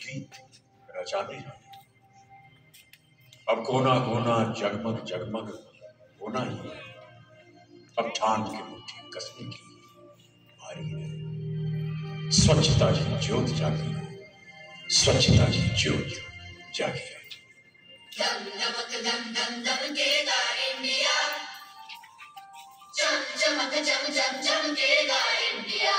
प्रीत रचाते जाने। अब कोना कोना जगमग जगमग होना ही है। अब ठान के मुट्ठी कसने की बारी है। स्वच्छता की ज्योत जागी, स्वच्छता की ज्योत जागी है। दम दमक दम दम दमकेगा इंडिया, चम चमक चम चम चमकेगा इंडिया।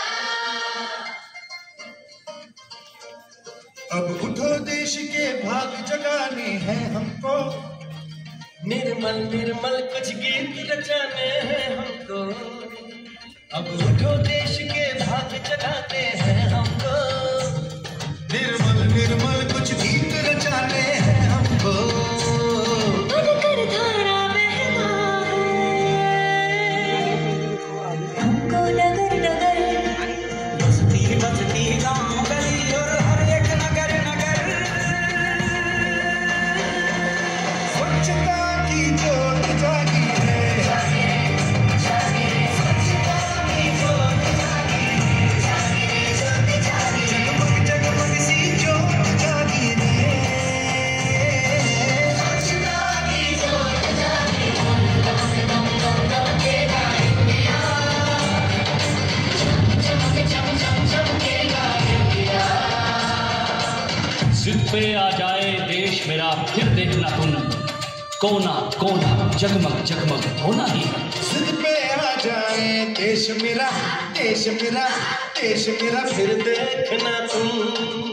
अब उठो देश के भाग जगाने हैं हमको, निर्मल निर्मल कुछ गीत रचाने हैं हमको। अब उठो देश के भाग जगाने हैं हमको, निर्मल निर्मल कुछ गीत रचाने हैं हमको। बनकर धारा बहना है हमको नगर नगर, बसती बसती गाँव गली और हर एक नगर नगर। स्वच्छता की ज्योत जागी है, जगमग जगमग सी ज्योत जागी है। जिद पे आ जाए देश मेरा फिर देखना तुम, कोना कोना जगमग जगमग होना ही है। जिद पे आ जाए देश मेरा, देश मेरा, देश मेरा, फिर देखना तुम।